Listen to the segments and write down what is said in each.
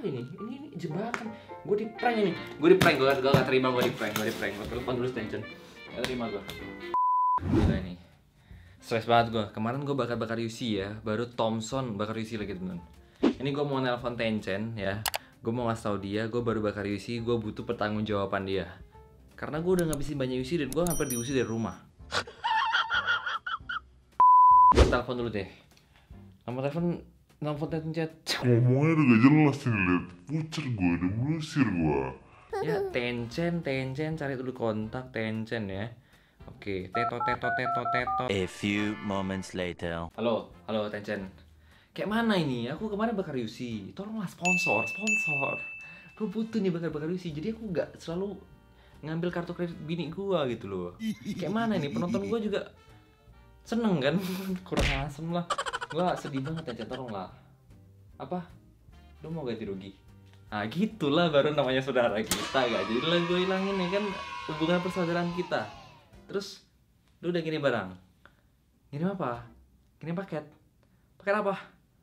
Ini jebakan. Gue di prank ini. Gue gak terima gue di prank. Gue telepon dulu tension. Gak terima gue. Gila ini. Stres banget gue. Kemarin gue bakar UC ya. Baru Thompson bakar UC lagi teman. Ini gue mau nelpon Tencent ya. Gue mau ngasih tau dia, gue baru bakar UC, gue butuh pertanggungjawaban dia. Karena gue udah ngabisin banyak UC dan gue hampir diusir dari rumah. Gue telepon dulu deh. Nomor Tencent. Ngomongnya udah gak jelas nih, liat pucer gue, udah mengusir gue. Ya Tencent, cari dulu kontak Tencent ya. Oke, teto. A few moments later. Halo Tencent. Kayak mana ini? Aku kemarin bakar UC. Tolonglah sponsor. Gue butuh nih bakar UC. Jadi aku nggak selalu ngambil kartu kredit bini gue gitu loh. Kayak mana nih? Penonton gue juga seneng kan? Kurang asem lah. Gue sedih banget Tencent, tolonglah. Apa? Lu mau ganti rugi? Nah gitulah baru namanya saudara kita. Gak jadilah gue hilangin nih kan hubungan persaudaraan kita. Terus lu udah kirim barang? Kirim apa? Kirim paket? Paket apa?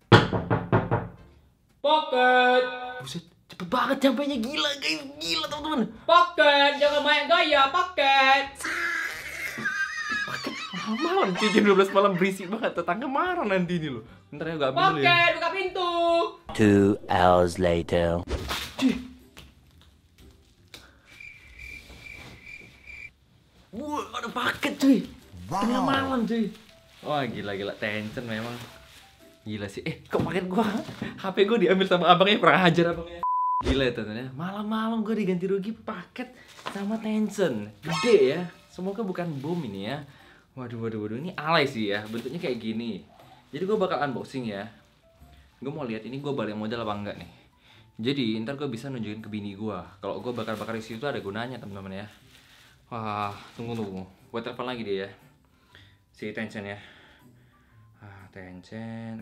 Paket. Buset, cepet banget sampainya, gila guys, gila teman-teman. Paket, jangan banyak gaya, paket. Paket malam, cuy, jam 12 malam berisik banget, tetangga marah nanti ini loh. Bentar ya, gak ambil dulu ya. Paket, buka pintu. 2 hours later. Cuy. Wah, ada paket cuy. Tengah malam cuy. Wah gila, Tencent memang. Gila sih, kok paket gua HP gua diambil sama abangnya, kurang ajar abangnya. Gila ya teman-teman ya, malam-malam gua diganti rugi paket sama Tencent. Gede ya, semoga bukan bom ini ya. Waduh, ini alay sih ya, bentuknya kayak gini. Jadi gua bakal unboxing ya. Gua mau lihat ini gua balik modal apa enggak nih. Jadi ntar gua bisa nunjukin ke bini gua kalau gua bakar isi itu ada gunanya teman-teman ya. Wah, tunggu. Gua telepon lagi dia ya. Si Tencent ya. Tencent,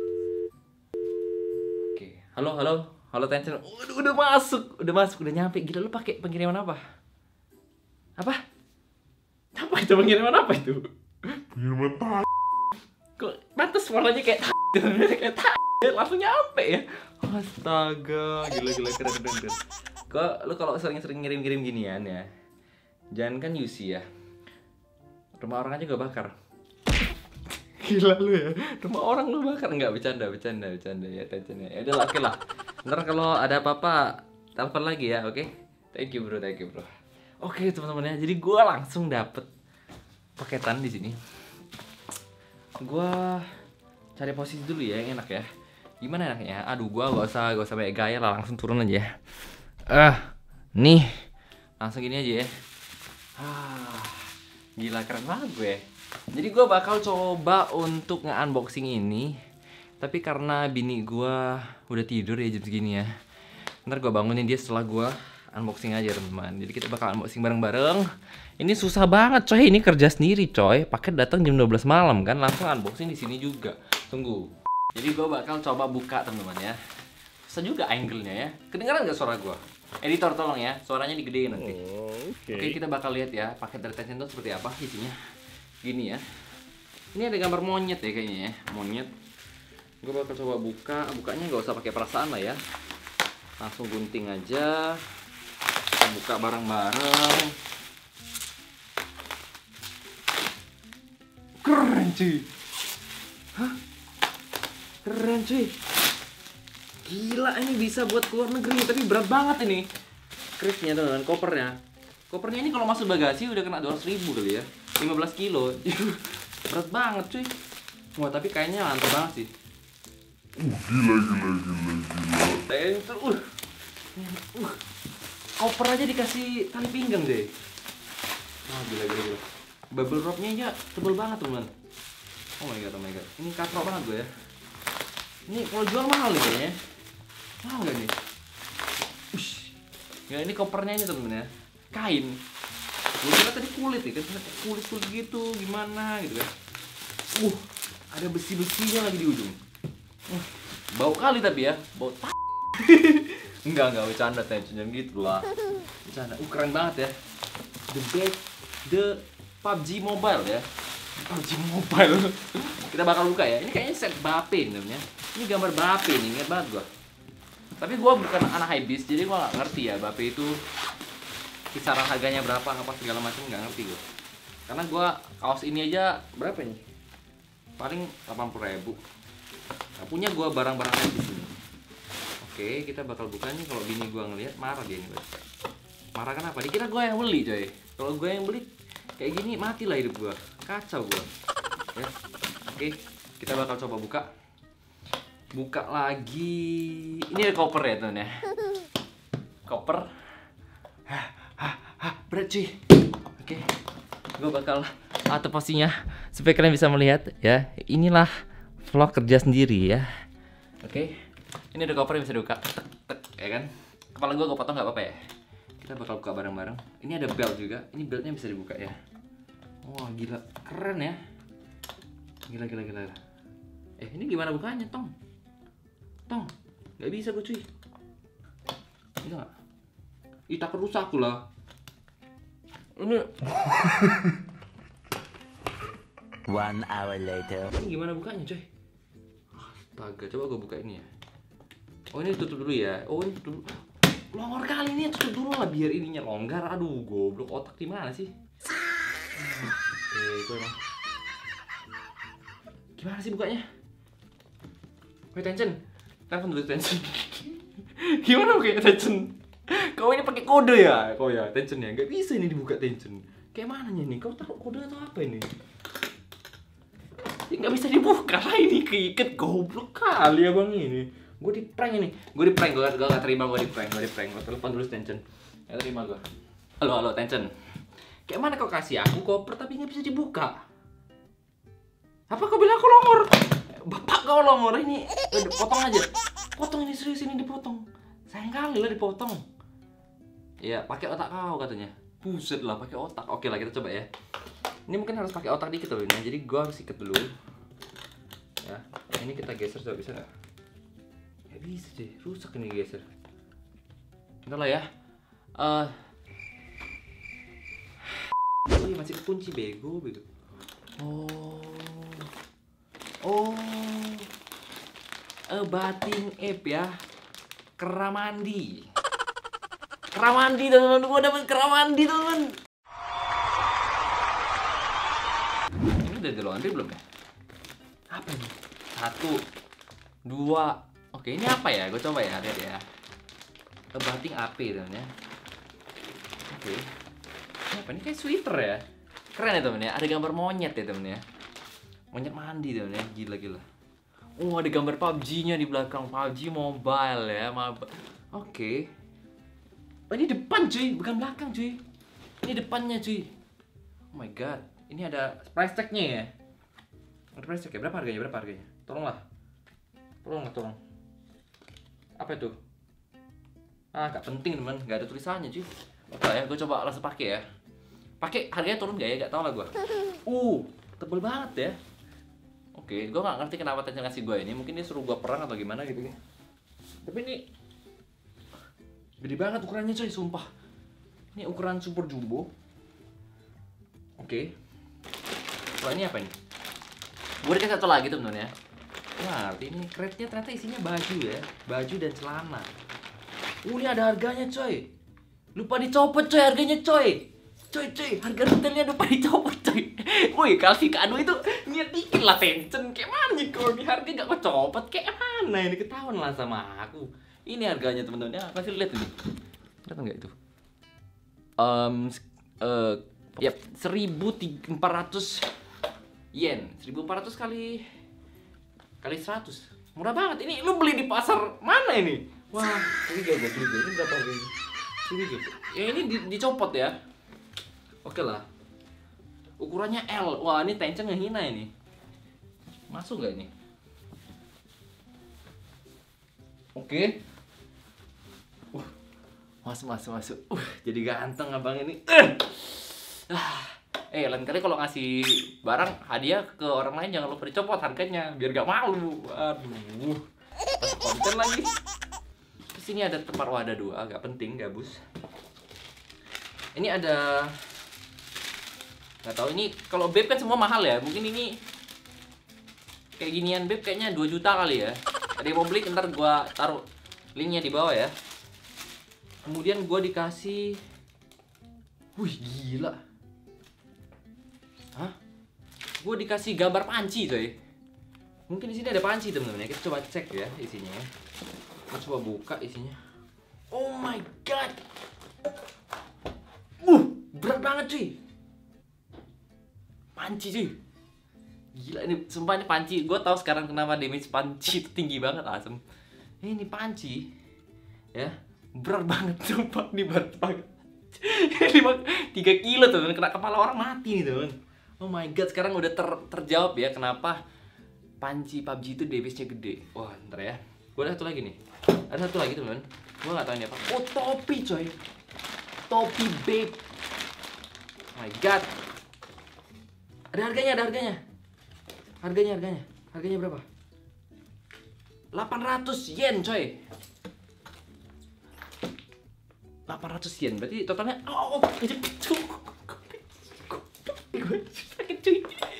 oke. Halo Tencent. Udah masuk, udah nyampe. Gila, lu pakai pengiriman apa? Apa itu pengiriman apa itu? Pengiriman tai. Kok pantes warnanya kayak langsung nyampe ya. Astaga, gila keren. Kok lu kalau sering ngirim ginian ya, jangan kan UC ya. Rumah orang aja gak bakar. Gila lu ya, rumah orang lu bakar. Enggak, bercanda ya Tencent ya. Ya udah, oke lah. Ntar kalau ada apa-apa telepon lagi ya, oke? Thank you bro. Oke teman-teman ya, jadi gue langsung dapet paketan di sini. Gue cari posisi dulu ya yang enak ya. Gimana enaknya? Aduh, gue gak usah banyak gaya lah, langsung turun aja ya. Nih, langsung gini aja ya. Gila, keren banget gue. Jadi gue bakal coba untuk nge-unboxing ini. Tapi karena bini gue udah tidur ya jam segini ya, ntar gue bangunin dia setelah gue unboxing aja teman-teman. Jadi kita bakal unboxing bareng-bareng. Ini susah banget coy, ini kerja sendiri coy. Paket datang jam 12 malam kan, langsung unboxing di sini juga. Tunggu. Jadi gue bakal coba buka teman-teman ya. Susah juga angle-nya ya. Kedengeran gak suara gue? Editor tolong ya, suaranya digedein nanti. Oke, kita bakal lihat ya paket dari Tencent itu seperti apa isinya. Gini ya. Ini ada gambar monyet ya kayaknya ya, monyet. Gue bakal coba bukanya nggak usah pakai perasaan lah ya. Langsung gunting aja. Kita buka bareng-bareng. Keren cuy. Hah? Keren cuy. Gila, ini bisa buat keluar negeri, tapi berat banget ini. Krisnya dengan kopernya. Kopernya ini kalau masuk bagasi udah kena 200.000 kali ya. 15 kilo. Berat banget cuy. Wah, tapi kayaknya mantap banget sih. Gila. Tencent. Koper aja dikasih tali pinggang deh. Wah, gila. Bubble wrap-nya aja tebel banget teman. Oh my god. Ini katrok banget gue ya. Ini kalau jual mahal nih kayaknya. Mahal gak nih? Ya ini kopernya ini temen ya. Kain. Gue kira tadi kulit ya kan, kulit gitu gimana gitu kan. Ada besi-besinya lagi di ujung. Bau kali tapi ya, bau Enggak bercanda Tencent gitu lah. Bercanda. Keren banget ya. The PUBG Mobile ya. PUBG Mobile. Kita bakal buka ya. Ini kayaknya set Bape namanya. Ini gambar Bape nih, ingat banget gua. Tapi gua bukan anak hypebeast, jadi gua nggak ngerti ya Bape itu kisaran harganya berapa apa segala macam, nggak ngerti gua. Karena gua kaos ini aja berapa nih? Paling 80.000. Nah, punya gua barang-barang hypebeast ini. Oke, kita bakal buka nih. Kalau bini gua ngelihat marah dia nih, guys. Marah kenapa? Dikira gua yang beli, coy. Kalau gua yang beli kayak gini matilah hidup gua. Kacau gua. Ya. Oke, kita bakal coba buka. Buka lagi. Ini ada koper ya, teman ya. Koper. Berat cuy. Oke. Gue bakal atau pastinya supaya kalian bisa melihat ya. Inilah vlog kerja sendiri ya. Oke. Ini ada koper yang bisa dibuka. Tek, tek, ya kan? Kepala gue potong nggak apa-apa ya. Kita bakal buka bareng-bareng. Ini ada belt juga. Ini beltnya bisa dibuka ya. Wah, gila. Keren ya. Gila. Ini gimana bukanya, Tong? Tong, nggak bisa gue cuy. Bisa nggak? Ih, takut rusak lah. Ini 1 hour later. Ini gimana bukanya coy? Astaga, coba gue buka ini ya. Oh, ini tutup dulu ya. Oh, ini tutup dulu. Longgar kali ini, tutup dulu lah biar ininya longgar. Aduh, goblok, otak di mana sih? Oke, gue emang. Gimana sih bukanya? Wait, tension. Telepon dulu, tension. Gimana bukanya tension? Kau ini pakai kode ya? Kau ya, tension ya? Gak bisa ini dibuka tension. Kayak mananya nih? Kau taruh kode atau apa ini? Ya, gak bisa dibuka lah ini, keiket. Goblok kali abang ini. Gue di prank ini. Gue di prank, gue gak terima. Gue di prank. Gue telepon dulu tension. Gak terima gue. Halo tension. Kayak mana kau kasih aku koper tapi gak bisa dibuka? Apa kau bilang aku longor? Bapak kau longor ini. Potong aja. Potong ini, serius ini dipotong. Sayang kali lah dipotong. Ya, pakai otak kau katanya. Buset lah, pakai otak. Oke lah, kita coba ya. Ini mungkin harus pakai otak dikit loh ini. Jadi gua harus ikat dulu. Ya, ini kita geser coba, bisa nggak? Ya bisa sih, rusak ini geser. Bentar lah ya. Ini masih kekunci, bego. Bathing app ya. Keramandi, teman-teman. Gua dapet keramandi, teman. Ini udah di laundry belum ya? Apa ini? 1, 2. Oke, ini apa ya? Gue coba ya, lihat ya. Bathing AP, teman ya. Oke. Ini apa? Ini kayak sweater ya. Keren ya, teman ya. Ada gambar monyet ya, teman ya. Monyet mandi, teman ya. Gila. Oh, ada gambar PUBG-nya di belakang. PUBG Mobile ya. Oke. Oh, ini depan cuy, bukan belakang cuy. Ini depannya cuy. Oh my god. Ini ada price tag-nya ya. Ada price tag ya. Berapa harganya? Tolong. Apa itu? Gak penting teman. Gak ada tulisannya cuy. Oke ya, gue coba langsung pakai ya. Pakai harganya turun gak ya? Gak tau lah gue. Tebel banget ya. Oke, gue gak ngerti kenapa Tension ngasih gue ini. Mungkin dia suruh gue perang atau gimana gitu ya. Tapi ini gede banget ukurannya coy, sumpah. Ini ukuran super jumbo. Oke. Wah, ini apa ini? Gue dikasih satu lagi temen-temen ya. Wah, ini crate-nya ternyata isinya baju ya. Baju dan celana. Ini ada harganya coy. Lupa dicopot coy harganya coy. Coy, harga retailnya lupa dicopot coy. Woi, Kalvi Kado itu niat dikit lah Tension. Kayak mana nih kalau di harga gak kecopot? Kayak mana ini, ketahuan lah sama aku. Ini harganya teman-teman ya, kasih lihat ini. Lihat enggak itu? 1.400 yen. 1.400 kali 100. Murah banget. Ini lu beli di pasar mana ini? Wah, ini gak gue beli. Ini berapa harganya? Ini gitu. Ya ini dicopot ya. Oke lah. Ukurannya L. Wah, ini Tension ngehina ini. Masuk gak ini? Oke. Masuk. Jadi ganteng abang ini. Lain kali kalau ngasih barang hadiah ke orang lain jangan lupa dicopot harganya biar gak malu. Aduh. Pas konten lagi. Terus ini ada tempat wadah 2, agak penting, gabus. Ini ada, nggak tahu ini kalau beb kan semua mahal ya. Mungkin ini kayak ginian beb kayaknya 2 juta kali ya. Ada yang mau beli ntar gua taruh Linknya di bawah ya. Kemudian gue dikasih, wih gila. Hah? Gue dikasih gambar panci coy. Mungkin di sini ada panci teman-teman ya. Kita coba cek ya isinya ya. Kita coba buka isinya. Oh my god. Berat banget cuy. Panci cuy. Gila ini, sumpah ini panci. Gue tahu sekarang kenapa damage panci itu tinggi banget asem. Ini panci ya, berat banget sumpah, ini berat banget. 3 kilo teman, kena kepala orang mati nih teman. Oh my god, sekarang udah terjawab ya kenapa panci PUBG itu damage-nya gede. Wah, ntar ya. Gue ada satu lagi nih. Ada satu lagi teman. Gue gak tahu ini apa. Oh, topi coy. Topi babe. Oh my god. Ada harganya, ada harganya. Harganya berapa? 800 yen coy. 800 yen berarti totalnya sakit cuy.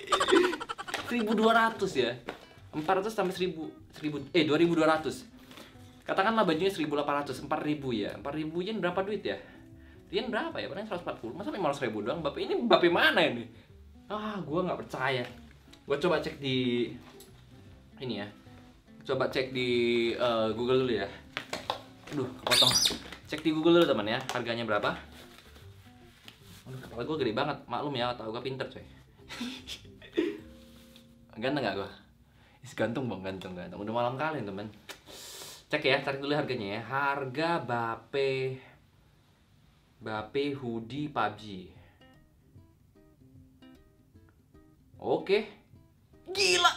1200 ya. 400 tambah 2200. Katakanlah bajunya 1800, 4000 ya. 4000 yen berapa duit ya? Yen berapa ya? Paling 140. Masa 500.000 doang? Bapak ini bapak mana ini? Gua nggak percaya. Gua coba cek di ini ya. Coba cek di Google dulu ya. Aduh, kepotong. Cek di Google dulu teman ya, harganya berapa? Aduh, kepala gue gede banget, maklum ya, tau gue pinter coy. Ganteng gak gue? Gantung bang, gantung. Udah malam kali teman. Cek ya, cari dulu harganya ya. Harga Bape hoodie PUBG. Oke. Gila.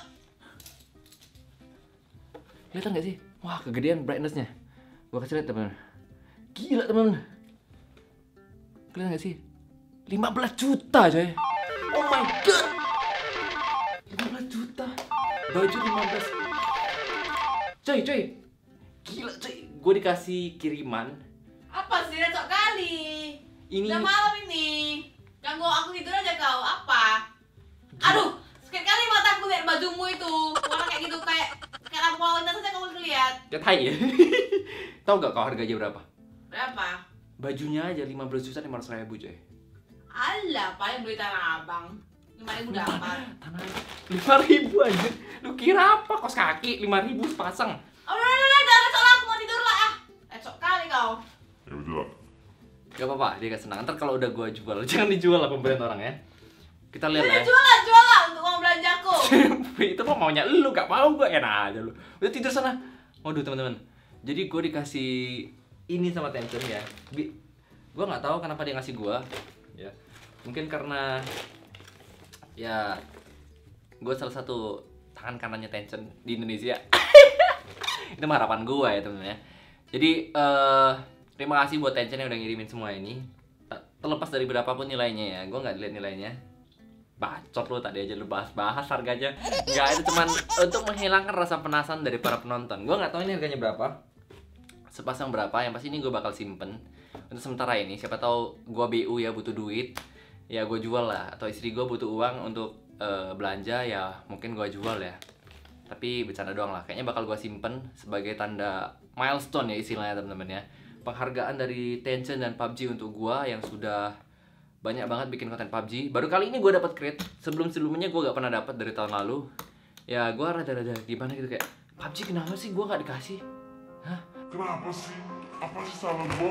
Kelihatan gak sih? Wah, kegedean brightness-nya. Gua kasih lihat teman. Gila teman. Kelihatan gak sih? 15 juta coy. Oh my god. 15 juta. Baju 15. Coy. Gila coy. Gue dikasih kiriman. Apa sih recok kali? Ini Udah malam ini. Ganggu aku tidur aja kau. Apa? Aduh, sekali kali mataku lihat bajumu itu. Warna kayak gitu, kayak lampu lalu lintas aja kamu lihat. kayak tai ya. Tahu gak kau harganya berapa? Berapa? Bajunya aja 15.500.000 coy. Alah, paling beli tanah abang. 5.000 dapat. Tanah 5.000 aja. Lu kira apa? Kos kaki 5.000 sepasang. Udah, jangan recok lah, aku mau tidur lah ah. Recok kali kau. Ya udah. Gak apa-apa, dia gak senang. Ntar kalau udah gua jual, jangan dijual lah pembelian orang ya. Kita lihat Udah, ya. jual lah untuk uang belanjaku. Itu mah maunya lu, gak mau gua, enak aja lu. Udah tidur sana. Waduh teman-teman. Jadi gua dikasih ini sama Tencent ya. Gua nggak tahu kenapa dia ngasih gua. Ya, mungkin karena ya gua salah satu tangan kanannya Tencent di Indonesia. Itu mah harapan gua ya teman-teman ya. Jadi terima kasih buat Tencent yang udah ngirimin semua ini. Terlepas dari berapapun nilainya ya, gua nggak dilihat nilainya. Bacot lu, tadi aja lu bahas harganya. Enggak, itu cuman untuk menghilangkan rasa penasaran dari para penonton. Gua nggak tahu ini harganya berapa, sepasang berapa. Yang pasti ini gue bakal simpen untuk sementara ini. Siapa tahu gue BU ya, butuh duit ya gue jual lah, atau istri gue butuh uang untuk belanja ya mungkin gue jual ya. Tapi bercanda doang lah, kayaknya bakal gue simpen sebagai tanda milestone ya istilahnya teman-teman ya. Penghargaan dari Tencent dan PUBG untuk gue yang sudah banyak banget bikin konten PUBG. Baru kali ini gue dapat crate. Sebelumnya gue gak pernah dapat dari tahun lalu. Ya gue rada-rada gimana gitu, kayak PUBG kenapa sih gue gak dikasih? Hah? Kenapa sih? Apa sih salah gua?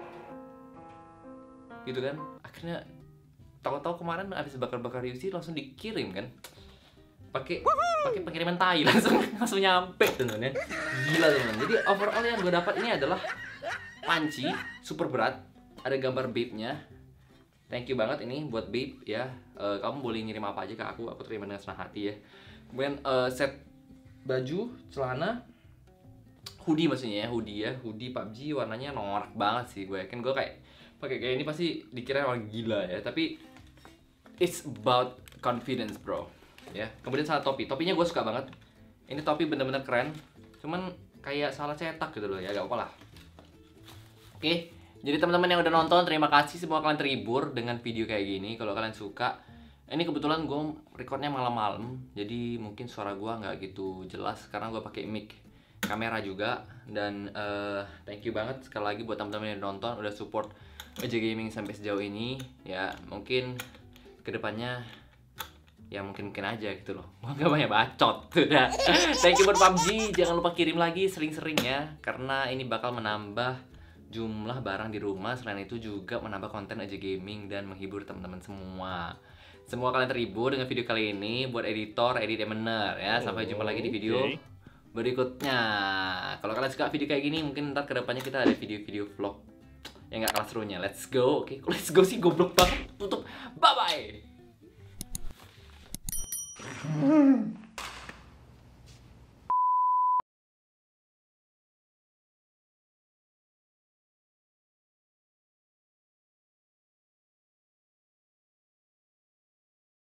Gitu kan? Akhirnya tahu-tahu kemarin habis bakar-bakar UC langsung dikirim kan? Pakai pengiriman tai langsung nyampe teman-teman ya. Gila teman. Jadi overall yang gue dapat ini adalah panci super berat, ada gambar babe-nya. Thank you banget ini buat babe ya. Kamu boleh ngirim apa aja ke aku terima dengan senang hati ya. Kemudian set baju, celana, hoodie maksudnya ya, hoodie PUBG warnanya norak banget sih. Gue yakin gue kayak pakai kayak ini pasti dikira orang gila ya, tapi it's about confidence bro ya. Kemudian salah topinya gue suka banget. Ini topi bener-bener keren, cuman kayak salah cetak gitu loh ya, gak apa-apa lah. Oke, jadi teman-teman yang udah nonton terima kasih, semoga kalian terhibur dengan video kayak gini. Kalau kalian suka, ini kebetulan gue recordnya malam-malam, jadi mungkin suara gue nggak gitu jelas karena gue pakai mic kamera juga. Dan thank you banget sekali lagi buat teman-teman yang nonton udah support AJ Gaming sampai sejauh ini. Ya mungkin kedepannya ya mungkin aja gitu loh. Gak banyak bacot udah. Thank you buat PUBG. Jangan lupa kirim lagi sering-sering ya, karena ini bakal menambah jumlah barang di rumah. Selain itu juga menambah konten AJ Gaming dan menghibur teman-teman semua. Semoga kalian terhibur dengan video kali ini. Buat editor, edit yang bener ya. Sampai jumpa lagi di video berikutnya. Kalau kalian suka video kayak gini, mungkin ntar kedepannya kita ada video-video vlog yang gak kalah serunya. Let's go. Oke, let's go sih, goblok banget. Tutup. Bye-bye.